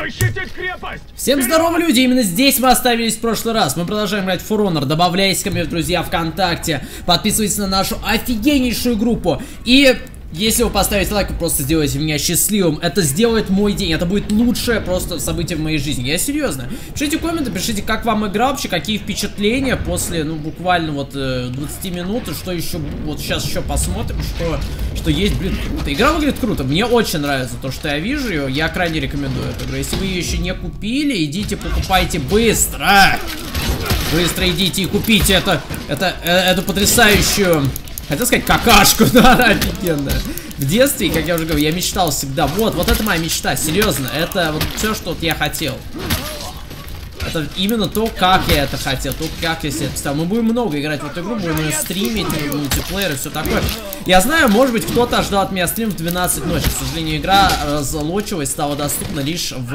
Защитить крепость! Всем здорово, люди! Именно здесь мы остановились в прошлый раз. Мы продолжаем играть в For Honor. Добавляйтесь ко мне в друзья ВКонтакте. Подписывайтесь на нашу офигеннейшую группу. И если вы поставите лайк, вы просто сделаете меня счастливым. Это сделает мой день. Это будет лучшее просто событие в моей жизни. Я серьезно. Пишите комменты, пишите, как вам игра вообще, какие впечатления после, ну, буквально вот 20 минут. И что еще, вот сейчас еще посмотрим, что есть, блин, круто. Игра выглядит круто. Мне очень нравится то, что я вижу ее. Я крайне рекомендую эту игру. Если вы ее еще не купили, идите покупайте быстро. Быстро идите и купите эту потрясающую... Хотел сказать какашку, да, она офигенная. В детстве, как я уже говорил, я мечтал всегда. Вот это моя мечта, серьезно. Это вот все, что вот я хотел. Это именно то, как я это хотел, то, как я себе это представил. Мы будем много играть в эту игру, будем ее стримить, мультиплеер и все такое. Я знаю, может быть, кто-то ждал от меня стрим в 12 ночи. К сожалению, игра разлочилась, стала доступна лишь в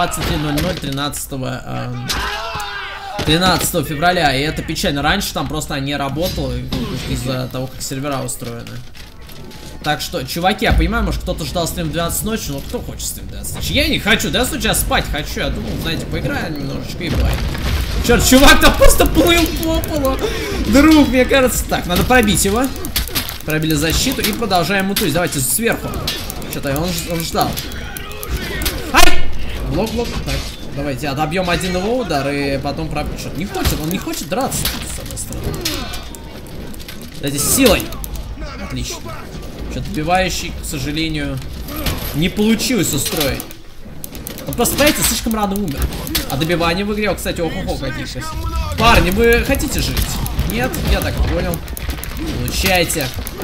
23:00 13 февраля, и это печально. Раньше там просто не работало из-за того, как сервера устроены. Так что, чуваки, я понимаю, может кто-то ждал стрим в 12 ночи, но кто хочет стрим в 12 ночи? Я не хочу, да, сейчас спать хочу. Я думал, знаете, поиграю немножечко и бывает. Черт, чувак там просто плыл по полу. Друг, мне кажется. Так, надо пробить его. Пробили защиту и продолжаем мутуть. Давайте сверху. Что-то он ждал. Ай! Блок. Так. Давайте отобьем один его удар и потом пробьем. Что-то не хочет, он не хочет драться, с одной стороны. Давайте силой. Отлично. Что-то добивающий, к сожалению, не получилось устроить. Он просто, понимаете, слишком рано умер. А добивание в игре, кстати, ого-го, какие сейчас. Парни, вы хотите жить? Нет, я так понял. Получайте.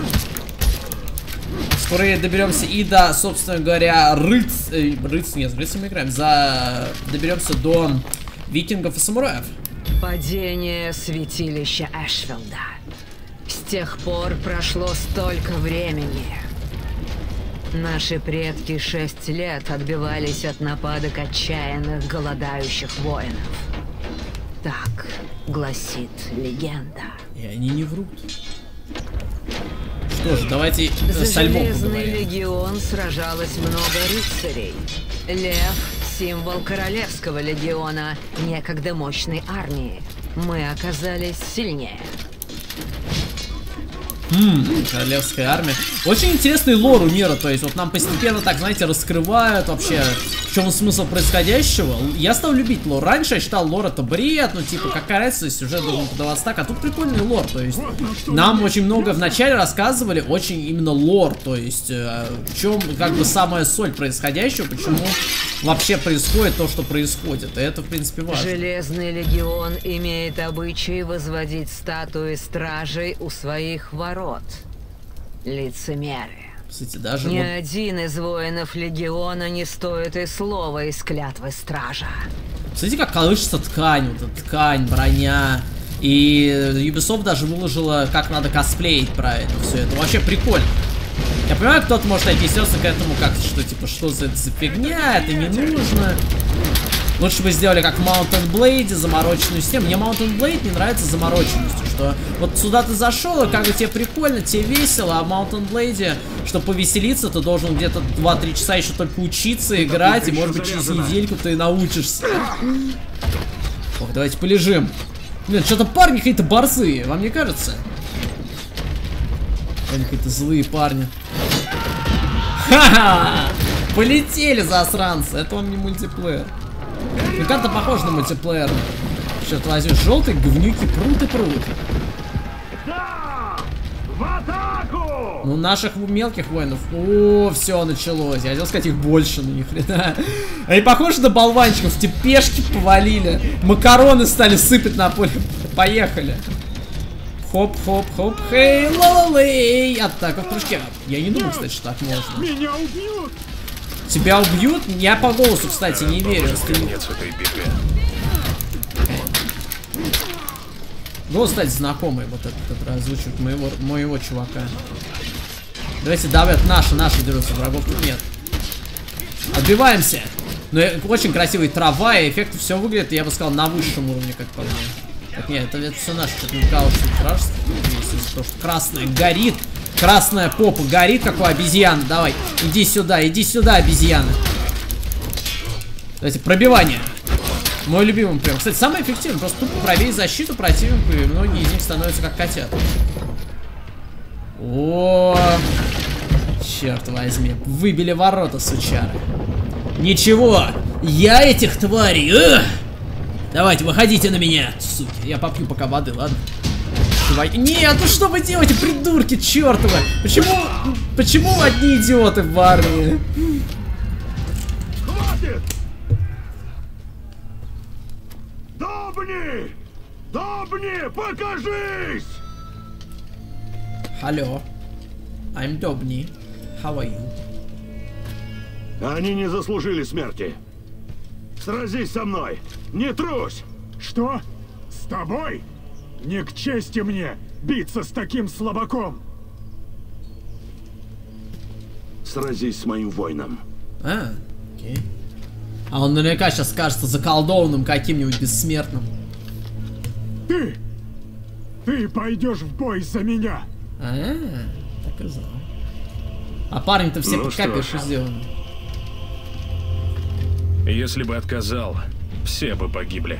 Скоро доберемся и до, собственно говоря, рыц мы играем. Доберемся до викингов и самураев. Падение святилища Эшфилда. С тех пор прошло столько времени. Наши предки 6 лет отбивались от нападок отчаянных голодающих воинов. Так гласит легенда. И они не врут. Что ж, давайте с альбом поговорим. За Железный легион сражалось много рыцарей. Лев — символ королевского легиона, некогда мощной армии. Мы оказались сильнее. Королевская армия. Очень интересный лор у мира, то есть вот нам постепенно так, знаете, раскрывают вообще, в чем смысл происходящего. Я стал любить лор. Раньше я считал лор это бред, ну типа какая разница, сюжет должен подаваться так, а тут прикольный лор, то есть нам очень много вначале рассказывали, очень именно лор, то есть в чем как бы самая соль происходящего, почему вообще происходит то, что происходит, и это в принципе важно. Железный легион имеет обычай возводить статуи стражей у своих ворот. Лицемеры. Кстати, даже ни один из воинов легиона не стоит и слова из клятвы стража. Смотрите, как колышется ткань, вот эта ткань, броня. И Ubisoft даже выложила, как надо косплеить правильно все это. Вообще прикольно. Я понимаю, кто-то может отнесется к этому как что типа, что за фигня, это не нужно. Лучше бы сделали как в Mountain Blade, замороченную систему. Мне Mountain Blade не нравится замороченностью, что вот сюда ты зашел, и как бы тебе прикольно, тебе весело, а в Mountain Blade, чтобы повеселиться, ты должен где-то 2-3 часа еще только учиться, играть, и может быть через недельку ты научишься. Ох, давайте полежим. Блин, что-то парни какие-то борзые, вам не кажется? Они какие-то злые парни. Ха-ха! Полетели, засранцы, это вам не мультиплеер. Ну как-то похоже на мультиплеер. Что-то возьмешь, желтые говнюки прут и прут. Да! В атаку! Ну наших мелких воинов. О, все началось. Я хотел сказать, их больше, но ни хрена. Они похожи на болванчиков, те пешки повалили. Макароны стали сыпать на поле. Поехали. Хоп-хоп-хоп. Хей, ла-ла-лей. Атака в прыжке. Я не думал, кстати, что так можно. Меня убьют! Тебя убьют? Я по голосу, кстати, не верю. Голос, кстати, знакомый. Вот этот озвучивает моего чувака. Давайте давят наши дерутся, врагов тут нет. Отбиваемся. Но очень красивая трава, и эффекты все выглядит, я бы сказал, на высшем уровне, как по мне. Так нет, это все наше, что-то не казалось, что вражество. Потому что красное горит. Красная попа горит, как у обезьяны. Давай, иди сюда, обезьяна. Давайте, пробивание. Мой любимый прием. Кстати, самый эффективный. Просто тупо пробей защиту противнику, и многие из них становятся как котят. О, черт возьми. Выбили ворота, сучары. Ничего, я этих тварей. Давайте, выходите на меня, суки. Я попью пока воды, ладно? Нет, ну что вы делаете, придурки чертовы? Почему одни идиоты в армии? Хватит! Добни! Добни, покажись! Hello, I'm Dobny. How are you? Они не заслужили смерти. Сразись со мной, не трусь! Что? С тобой? Не к чести мне биться с таким слабаком. Сразись с моим воином. Окей. А он наверняка сейчас кажется заколдованным каким-нибудь бессмертным. Ты пойдешь в бой за меня. Так и знал. А парни-то все Ну под копирку сделаны. Если бы отказал, все бы погибли.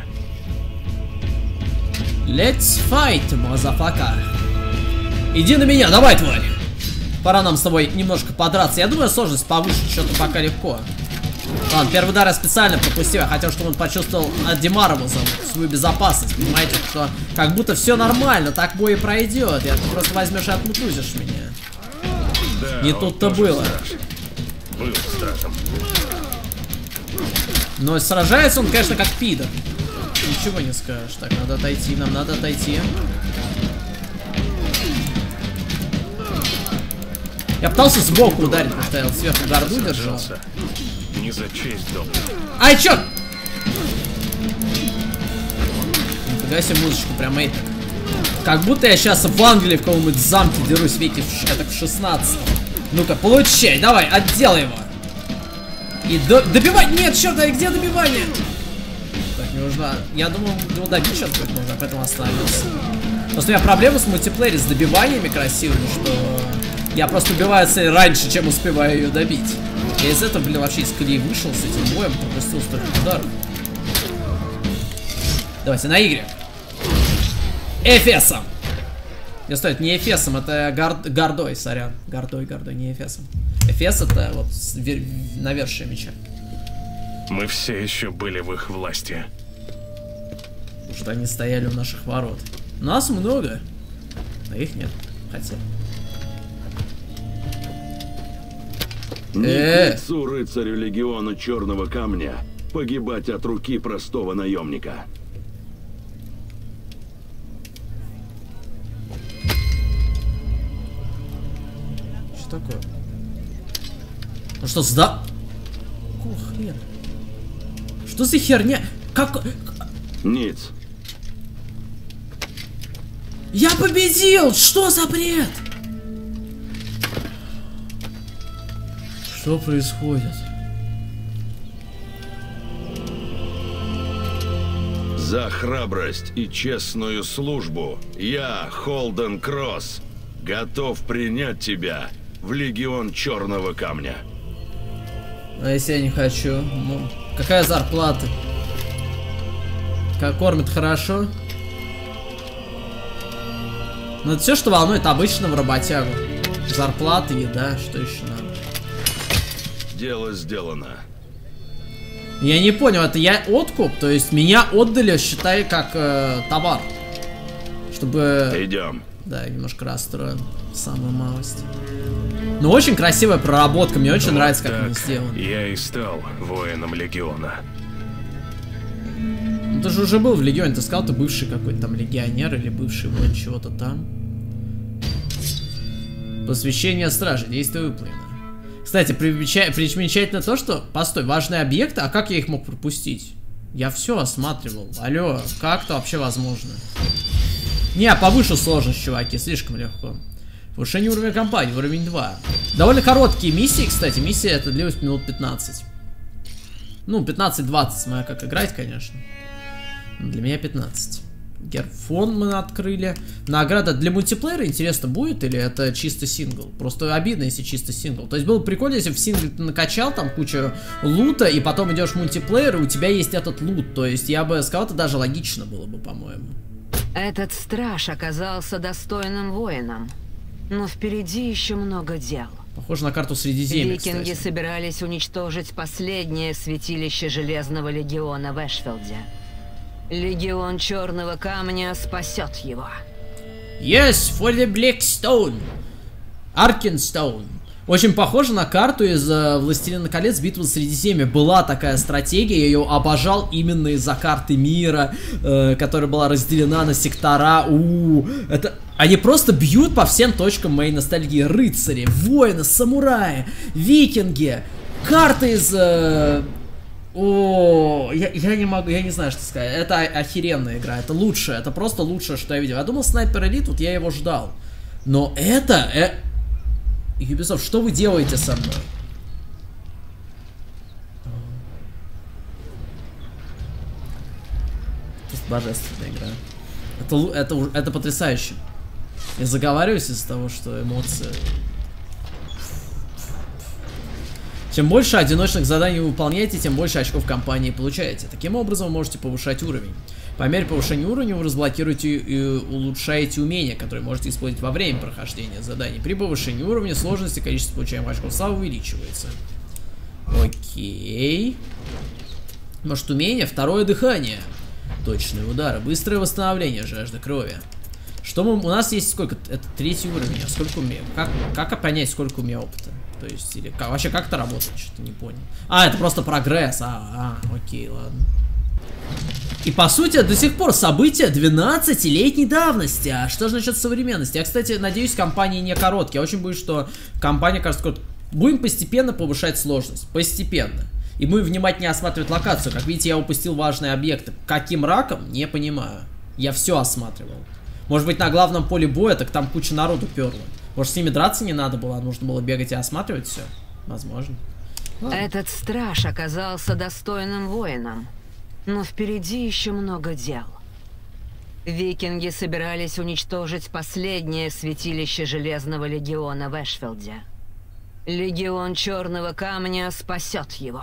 Let's fight, motherfucker. Иди на меня, давай, тварь. Пора нам с тобой немножко подраться. Я думаю, сложность повыше, что-то пока легко. Ладно, первый удар я специально пропустил. Я хотел, чтобы он почувствовал от Димарову свою безопасность. Понимаете, что как будто все нормально, так бой и пройдет. Ты просто возьмешь и отмутузишь меня. Да, Не тут-то было. Был стражем. Но сражается он, конечно, как пидор. Ничего не скажешь. Так, надо отойти, нам надо отойти. Я пытался сбоку ударить, потому что я сверху гарду держал. Не за честь, дом. Ай, чё? Нифига себе музычку прям эйпик. Как будто я сейчас в Англии в каком-нибудь замке дерусь веке в 16. Ну-ка, получай, давай, отделай его. И добивай! Нет, черт, а где добивание? Так, не нужно. Я думал, его добить сейчас будет нужно, поэтому остановился. Просто у меня проблема с мультиплеере, с добиваниями красивыми, что я просто убиваю цель раньше, чем успеваю ее добить. Я из этого, блин, вообще из колеи вышел с этим боем, пропустил столько ударов. Давайте на Y. Эфесом. Не стоит, не Эфесом, это Гордой, сорян. Гордой, не Эфесом. Эфес это вот навершие меча. Мы все еще были в их власти. Уже они стояли у наших ворот. Нас много, а их нет. Хотя. Не к лицу рыцарю легиона Черного Камня погибать от руки простого наемника. Что такое? Ну что, сда... Какого хрена? Что за херня? Как... Ниц. Я победил! Что за бред? Что происходит? За храбрость и честную службу я, Холден Кросс, готов принять тебя в легион Черного Камня. А если я не хочу? Ну, какая зарплата? Как кормят хорошо? Ну это все, что волнует обычного работягу. Зарплата, еда, что еще надо? Дело сделано. Я не понял, это я откуп? То есть меня отдали, считай, как товар. Чтобы... Идем. Да, немножко расстроен. Самую малость. Но очень красивая проработка, мне очень Вот нравится, как так они сделаны. я и стал воином легиона. Ну, ты же уже был в легионе, ты сказал, ты бывший какой-то там легионер или бывший воин чего-то там. Посвящение стражи, действие выполнено. Кстати, примечательно то, что... Постой, важные объекты, а как я их мог пропустить? Я все осматривал. Алло, как это вообще возможно? Не, повыше сложность, чуваки, слишком легко. Повышение уровня кампании, уровень 2. Довольно короткие миссии, кстати. Миссия это длилась минут 15. Ну, 15-20, смотря как играть, конечно. Но для меня 15. Герфон мы открыли. Награда для мультиплеера, интересно, будет или это чисто сингл? Просто обидно, если чисто сингл. То есть было бы прикольно, если в сингле ты накачал там кучу лута, и потом идешь в мультиплеер, и у тебя есть этот лут. То есть я бы сказал, это даже логично было бы, по-моему. Этот страж оказался достойным воином. Но впереди еще много дел. Похоже на карту Средиземья, Викинги кстати. собирались уничтожить последнее святилище Железного Легиона в Эшфилде. Легион Черного Камня спасет его. Yes, for the Black Stone. Аркенстоун. Очень похоже на карту из Властелина колец Битвы Средиземья. Была такая стратегия, я ее обожал именно из-за карты мира, которая была разделена на сектора. Это... Они просто бьют по всем точкам моей ностальгии. Рыцари, воины, самураи, викинги. Карты из... я не могу, я не знаю, что сказать. Это охеренная игра, это лучшее, это просто лучшее, что я видел. Я думал, Снайпер Элит, вот я его ждал. Но это... Ubisoft, что вы делаете со мной? Это божественная игра. Это потрясающе. Я заговариваюсь из-за того, что эмоции... Чем больше одиночных заданий вы выполняете, тем больше очков компании получаете. Таким образом, вы можете повышать уровень. По мере повышения уровня вы разблокируете и улучшаете умения, которые можете использовать во время прохождения заданий. При повышении уровня сложности количество получаемых очков славы увеличивается. Окей. Может, умение? Второе дыхание. Точные удары. Быстрое восстановление. Жажда крови. Что мы... У нас есть сколько? Это 3-й уровень. А сколько у меня? Как понять, сколько у меня опыта? То есть, или вообще как это работает? Что-то не понял. Это просто прогресс. Окей, ладно. И по сути, до сих пор события 12-летней давности. А что же насчет современности? Я, кстати, надеюсь, кампании не короткие. Я очень боюсь, что кампания, кажется, будем постепенно повышать сложность. Постепенно. И будем внимательнее осматривать локацию. Как видите, я упустил важные объекты. Каким раком? Не понимаю. Я все осматривал. Может быть, на главном поле боя, так там куча народу перло. Может, с ними драться не надо было, а нужно было бегать и осматривать все? Возможно. Этот страж оказался достойным воином. Но впереди еще много дел. Викинги собирались уничтожить последнее святилище Железного Легиона в Эшфилде. Легион Черного Камня спасет его.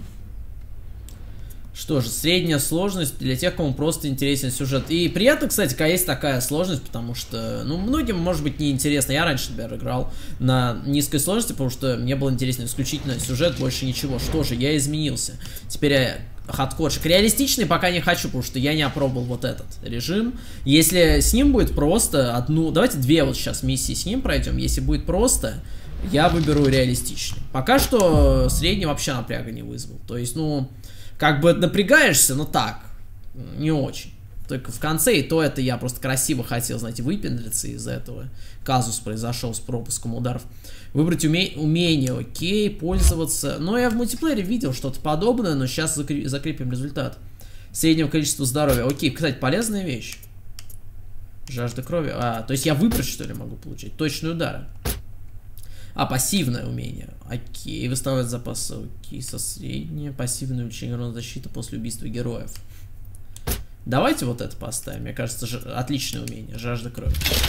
Что же, средняя сложность для тех, кому просто интересен сюжет. И приятно, кстати, когда есть такая сложность, потому что, многим, может быть, неинтересно. Я раньше, например, играл на низкой сложности, потому что мне было интересно исключительно сюжет, больше ничего. Что же, я изменился. Теперь я хардкорщик. Реалистичный пока не хочу, потому что я не опробовал вот этот режим. Если с ним будет просто давайте 2 вот сейчас миссии с ним пройдем. Если будет просто, я выберу реалистичный. Пока что средний вообще напряга не вызвал. То есть, как бы напрягаешься, но так, не очень. Только в конце, и то это я просто красиво хотел, знаете, выпендриться, из-за этого казус произошел с пропуском ударов. Выбрать умение, окей, пользоваться. Но я в мультиплеере видел что-то подобное, но сейчас закрепим результат. Среднего количества здоровья. Окей, кстати, полезная вещь. Жажда крови. То есть я выбрать, что ли, могу получить? Точные удары. Пассивное умение. Окей, восстанавливать запасы. Окей, со среднее. Пассивное увеличение урона защиты после убийства героев. Давайте вот это поставим. Мне кажется, отличное умение. Жажда крови.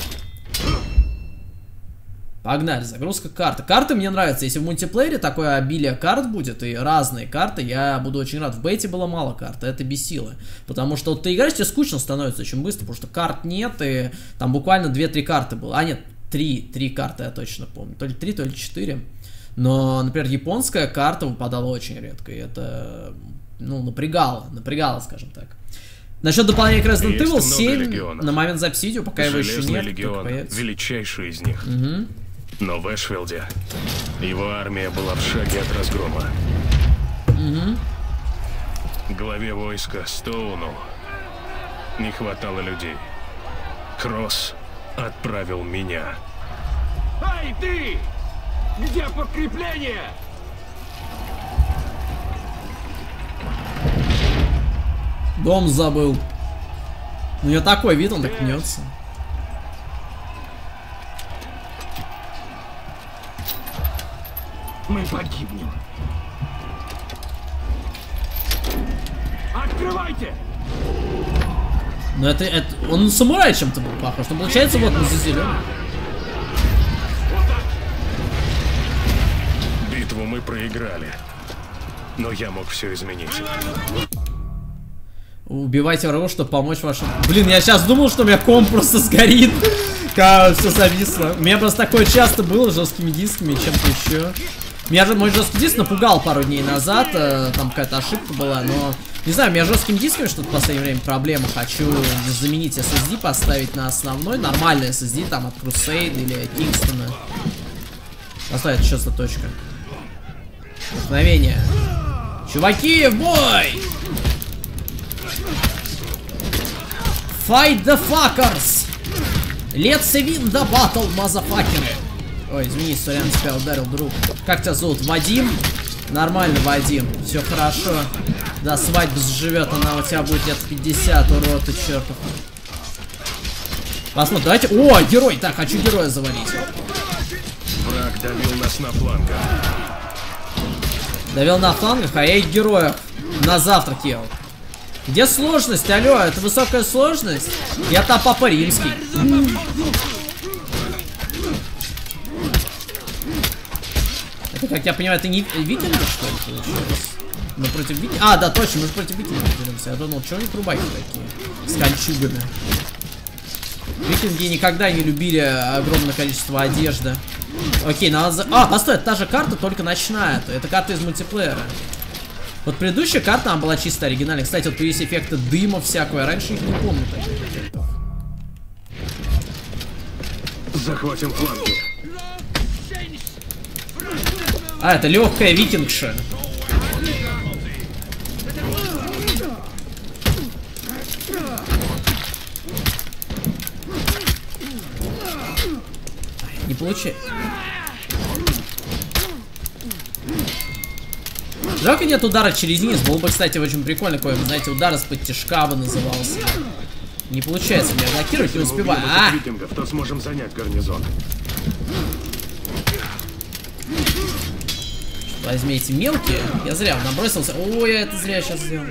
Погнали, загрузка карты. Карты мне нравятся. Если в мультиплеере такое обилие карт будет и разные карты, я буду очень рад. В бете было мало карт, это бесило. Потому что ты играешь, тебе скучно становится очень быстро, потому что карт нет, и там буквально 2-3 карты было. Нет, 3 карты я точно помню. То ли 3, то ли 4. Но, например, японская карта выпадала очень редко, и это, напрягало, скажем так. Насчет дополнения к Resident Evil 7 на момент записи видео, пока его еще нет. Легион, величайший из них. Но в Эшфилде его армия была в шаге от разгрома. Главе войска Стоуну не хватало людей. Кросс отправил меня. Эй, ты! Где подкрепление? Дом забыл. У него такой вид, он так мнется. Мы погибнем. Открывайте! Но это он на самурая чем-то был похож. Но получается, вот, мы за зеленым. Битву мы проиграли. Но я мог все изменить. Убивайте врагов, чтобы помочь вашим... Блин, я сейчас думал, что у меня комп просто сгорит. Как все зависло. У меня просто такое часто было с жесткими дисками и чем-то еще. Меня же мой жесткий диск напугал пару дней назад. Там какая-то ошибка была, но... Не знаю, у меня с жесткими дисками что-то в последнее время проблема. Хочу заменить SSD, поставить на основной. Нормальный SSD, там от Crusade или Kingston. Поставить, что за точка? Мгновение. Чуваки, в бой! Fight the fuckers! Let's win the battle, мазафакеры! Ой, извини, сорян, тебя ударил друг. Как тебя зовут? Вадим? Нормально, Вадим. Все хорошо. Да, свадьба заживет, она у тебя будет лет 50, урод ты чертов. Посмотрим, давайте... О, герой! Так, хочу героя завалить. Враг давил нас на флангах. Давил на флангах, а я их героев на завтрак ел. Где сложность? Алло, это высокая сложность? Я там папа римский. Это, как я понимаю, это не викинги, что ли, получилось? Мы против викингов... А, да, точно, мы же против викингов деремся. Я думал, что они трубаки такие? С кольчугами. Викинги никогда не любили огромное количество одежды. Окей, надо... А, постой, это та же карта, только ночная. Это карта из мультиплеера. Вот предыдущая карта, она была чисто оригинальная. Кстати, вот появились эффекты дыма всякого. Я раньше их не помню таких эффектов. Захватим фланги. А, это легкая викингша. Не получается. Жалко, нет удара через низ. Был бы, кстати, очень прикольно какой, знаете, удар из-под тяжка бы назывался. Не получается меня блокировать, не успеваю. Викингов, то сможем занять гарнизон. Возьми эти мелкие. Я зря набросился. Ой, я это зря сейчас сделал.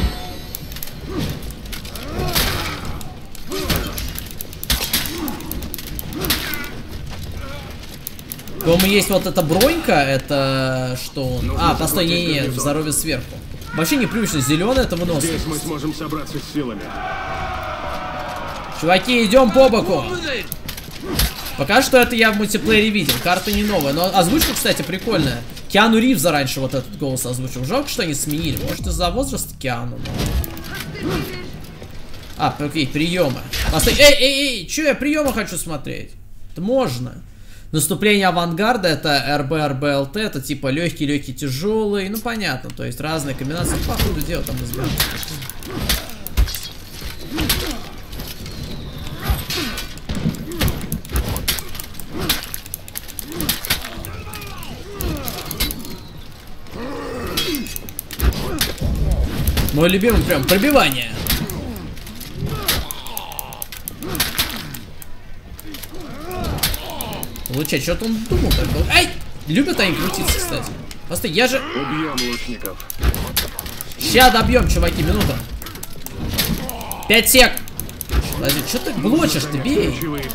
По-моему, есть вот эта бронька, это что он? А, постой, не, здоровье сверху. Вообще непривычно, зеленый это выносливость. Здесь мы сможем собраться с силами. Чуваки, идем по боку. Пока что это я в мультиплеере видел, карта не новая, но озвучка, кстати, прикольная. Киану Ривза раньше вот этот голос озвучил. Жалко, что они сменили, может из-за возраста Киану, но... А, окей, приемы. Постой, эй, чё я приемы хочу смотреть? Это можно. Наступление авангарда, это РБ, это типа легкий, тяжелый. Ну понятно, то есть разные комбинации. По ходу дела там разбираем. Мой любимый прям пробивание. Получать, что-то он думал так долго. Ай! Любят они крутиться, кстати. Постой, я же... Убьем лучников. Сейчас добьем, чуваки, минута. 5 сек. Подожди, что ты блочишь, ты бей.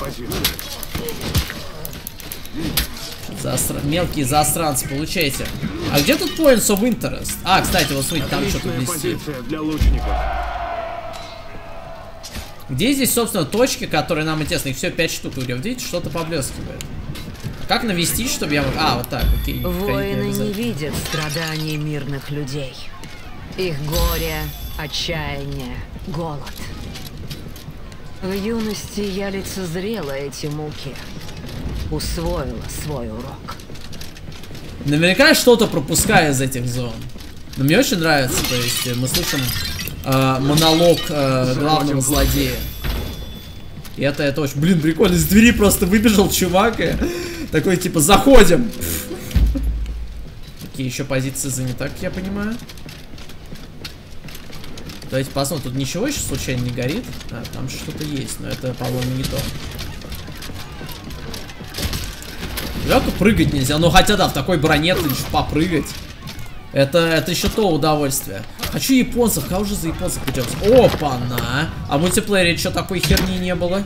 Мелкие засранцы, получайте. А где тут points of interest? А, кстати, вот смотрите, там что-то блестит. Где здесь, собственно, точки, которые нам интересны? Их все 5 штук. Видите, что-то поблескивает. Как навести, чтобы я... А, вот так, окей. Воины не видят страданий мирных людей. Их горе, отчаяние, голод. В юности я лицезрела эти муки. Усвоила свой урок. Наверняка что-то пропускаю из этих зон. Но мне очень нравится, то есть мы слышим монолог главного злодея. И это очень, блин, прикольно. Из двери просто выбежал чувак и такой типа заходим. Какие еще позиции заняты, как я понимаю. Давайте посмотрим, тут ничего еще случайно не горит. А, там что-то есть, но это, по-моему, не то. Жалко, прыгать нельзя. Ну хотя да, в такой броне ты лишь попрыгать. Это еще то удовольствие. Хочу японцев. Кого же за японцев пойдем? Опа-на. А в мультиплеере что, такой херни не было?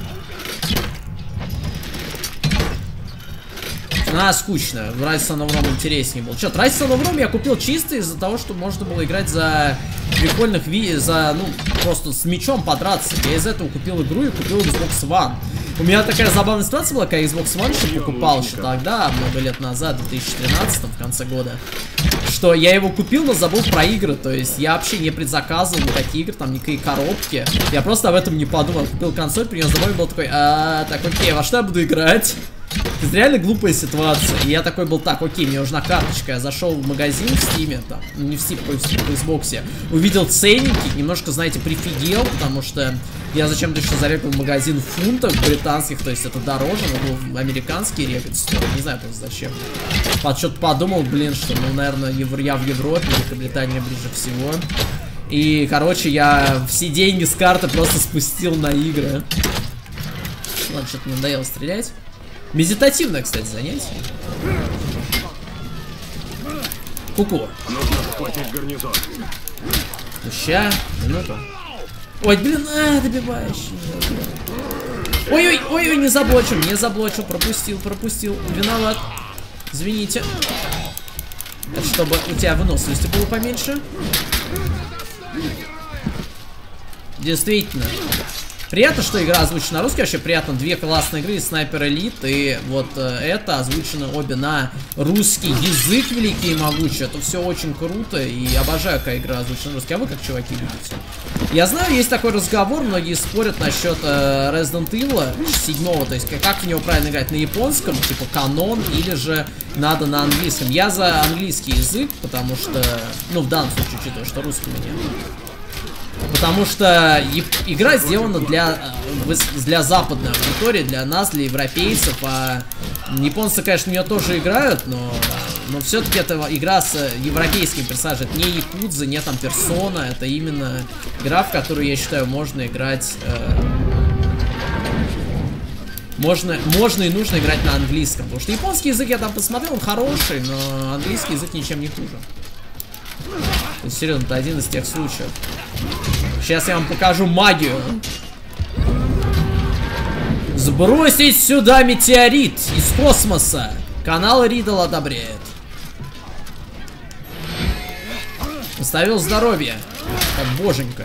Скучно. В Rise of Rome интереснее было. Что, Rise of Rome я купил чисто из-за того, что можно было играть за прикольных ну, просто с мечом подраться. Я из этого купил игру и купил Xbox One. У меня такая забавная ситуация была, когда Xbox One еще покупал еще тогда, много лет назад, в 2013, в конце года, что я его купил, но забыл про игры. То есть я вообще не предзаказывал никакие игры, там никакие коробки. Я просто об этом не подумал. Купил консоль, принес домой и был такой, так, окей, во что я буду играть? Это реально глупая ситуация. И я такой был, так, окей, мне нужна карточка. Я зашел в магазин в Steam, там, не в Steam, в Xbox, увидел ценники, немножко, знаете, прифигел, потому что я зачем-то еще зарегал магазин в фунтах британских, то есть это дороже, но был американский регать стоит, не знаю просто зачем. Что-то подумал, блин, что, ну, наверное, я в Европе, Великобритания ближе всего. И, короче, я все деньги с карты просто спустил на игры. Ладно, что-то мне надоело стрелять. Медитативное, кстати, занятие. Ку-ку. Ща, минуту. Ой, блин, добивающий. Ой-ой-ой, не заблочил, пропустил. Виноват. Извините. Это чтобы у тебя выносливости было поменьше. Действительно. Приятно, что игра озвучена на русский, вообще приятно. Две классные игры, Снайпер Элит и вот это озвучено обе на русский язык великий и могучий. Это все очень круто и обожаю, когда игра озвучена на русский. А вы как, чуваки, любите? Я знаю, есть такой разговор, многие спорят насчет Resident Evil 7, то есть как в него правильно играть, на японском, типа канон, или же надо на английском. Я за английский язык, потому что, ну, в данном случае, учитывая, что русского нет. Потому что игра сделана для западной аудитории, для нас, для европейцев. А японцы, конечно, в нее тоже играют, но все-таки это игра с европейским персонажем. Это не Якудза, не там Персона. Это именно игра, в которую, я считаю, можно играть. Можно и нужно играть на английском. Потому что японский язык я там посмотрел, он хороший, но английский язык ничем не хуже. То есть, серьезно, это один из тех случаев. Сейчас я вам покажу магию. Сбросить сюда метеорит из космоса. Канал Ридл одобряет. Оставил здоровье. Как боженька.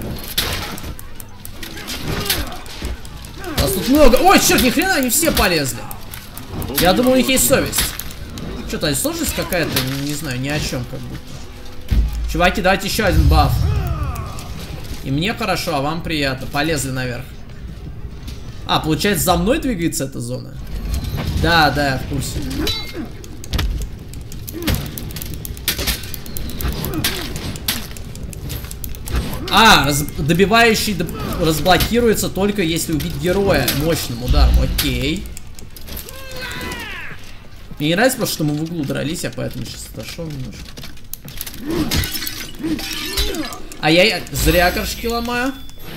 Нас тут много. Ой, черт, ни хрена, они все полезли. Я думал, у них есть совесть. Что-то сложность какая-то, не знаю, ни о чем как будто. Чуваки, давайте еще один баф. И мне хорошо, а вам приятно. Полезли наверх. А, получается, за мной двигается эта зона? Да, я в курсе. Добивающий разблокируется только если убить героя мощным ударом. Окей. Мне не нравится просто, что мы в углу дрались, я поэтому сейчас отошел немножко. А я зря горшки ломаю.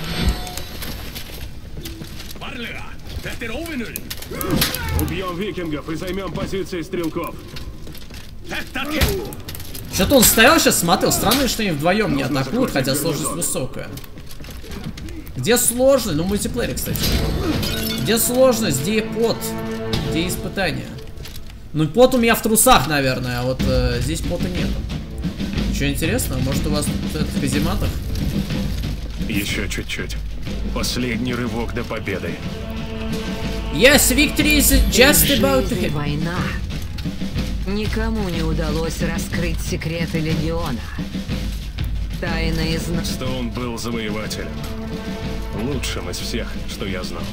Убьем викингов и займем позиции стрелков. Что-то он стоял сейчас, смотрел. Странно, что они вдвоем не атакуют, хотя сложность высокая. Где сложность? Ну, в мультиплеере, кстати. Где сложность? Где пот? Где испытания? Ну, пот у меня в трусах, наверное, а вот здесь пота нет. Что интересно? Может, у вас тут в казематах? Еще чуть-чуть. Последний рывок до победы. Yes, victory is just about to hit. Война. Никому не удалось раскрыть секреты Легиона. Тайна из... Стоун был завоевателем. Лучшим из всех, что я знал.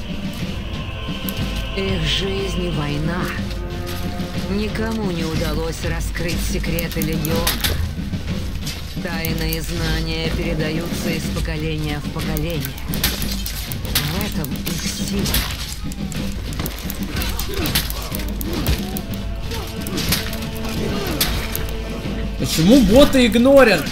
Их жизнь — война. Никому не удалось раскрыть секреты Легиона. Тайны и знания передаются из поколения в поколение. В этом их сила. Почему боты игнорят?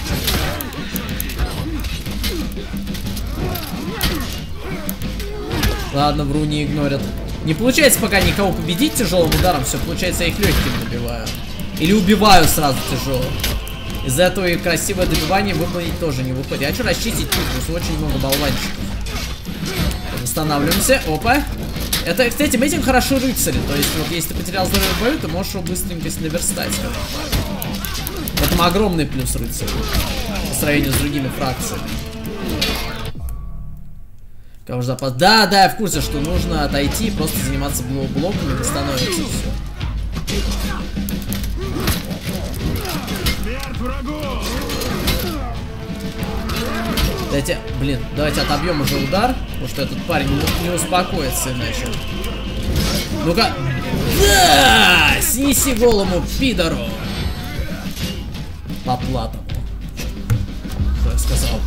Ладно, вру, не игнорят. Не получается пока никого победить тяжелым ударом. Все, получается, я их легким добиваю. Или убиваю сразу тяжелым. Из-за этого и красивое добивание выполнить тоже не выходит. Я хочу расчистить путь, потому что очень много болванчиков. Восстанавливаемся. Опа. Это, кстати, этим хорошо рыцари. То есть, вот если ты потерял здоровье в бою, ты можешь его быстренько наверстать. В этом огромный плюс рыцаря по сравнению с другими фракциями. Кого же запас? Да, я в курсе, что нужно отойти и просто заниматься блоками, и становится все. Давайте отобьем уже удар, потому что этот парень не успокоится иначе. Ну-ка. Да! Снеси голому пидору. По платам. Что я сказал?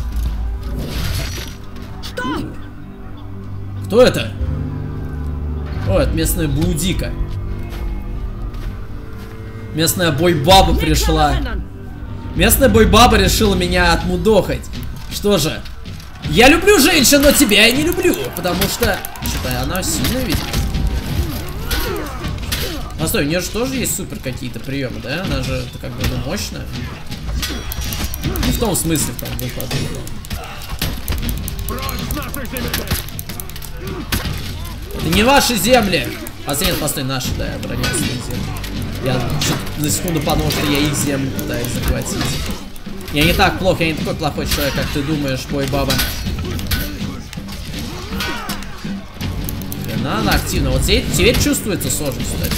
Что? Кто это? О, это местная Будика. Местная бойбаба пришла. Местная бойбаба решила меня отмудохать. Что же? Я люблю женщин, но тебя я не люблю. Потому что... Что-то она сильная, видимо. Постой, у нее же тоже есть супер какие-то приемы, да? Она же как бы мощная. Не в том смысле, в том выпаде. Это не ваши земли! Постой, наши, да, я обороняю свои земли. Я на секунду подумал, что я их землю пытаюсь захватить. Я не так плохо, я не такой плохой человек, как ты думаешь, бой-баба. Она активна. Вот теперь чувствуется сложность, кстати.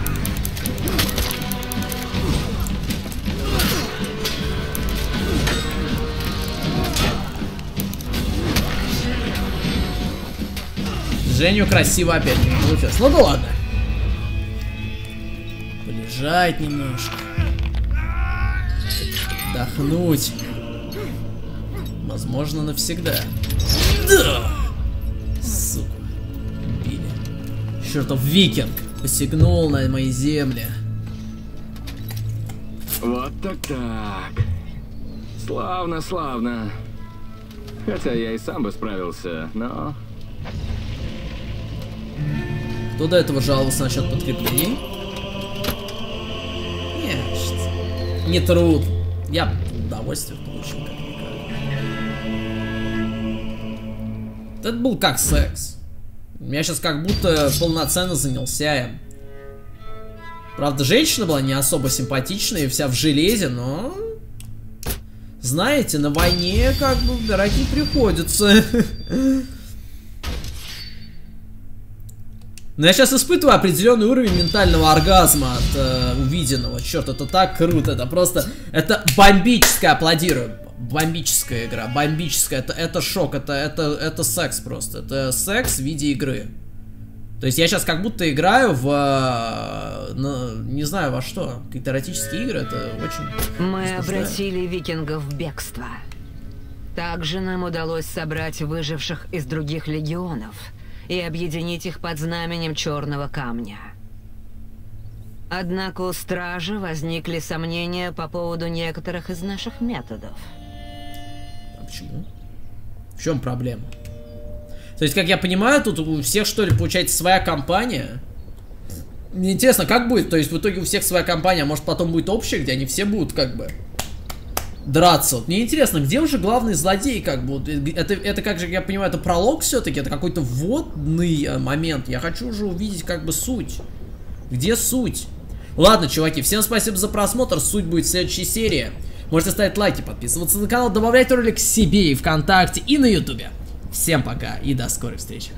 Женю красиво опять не получилось. Ну да ладно. Полежать немножко. Отдохнуть. Возможно, навсегда. Да! Сука. Убили. Чертов викинг посягнул на мои земли. Вот так. Славно. Хотя я и сам бы справился, но... Кто до этого жаловался насчет подкреплений? Нет, не труд. Я удовольствие получил, как-никак. Это был как секс. Я сейчас как будто полноценно занялся им. Правда, женщина была не особо симпатичная и вся в железе, но... Знаете, на войне как бы выбирать не приходится. Но я сейчас испытываю определенный уровень ментального оргазма от увиденного. Черт, это так круто, это просто... Это бомбическое, аплодирую. Бомбическая игра, бомбическая. Это шок, это секс просто. Это секс в виде игры. То есть я сейчас как будто играю в... не знаю во что. Какие-то эротические игры, это очень... Мы обратили викингов в бегство. Также нам удалось собрать выживших из других легионов и объединить их под знаменем Черного Камня. Однако у стражи возникли сомнения по поводу некоторых из наших методов. А почему? В чем проблема? То есть, как я понимаю, тут у всех, что ли, получается своя компания? Мне интересно, как будет? То есть, в итоге у всех своя компания, а может потом будет общая, где они все будут, как бы, драться. Вот мне интересно, где уже главный злодей, как бы, это как же, я понимаю, это пролог все-таки, это какой-то вводный момент. Я хочу уже увидеть, как бы, суть. Где суть? Ладно, чуваки, всем спасибо за просмотр, суть будет в следующей серии. Можете ставить лайки, подписываться на канал, добавлять ролик себе и ВКонтакте, и на Ютубе. Всем пока и до скорой встречи.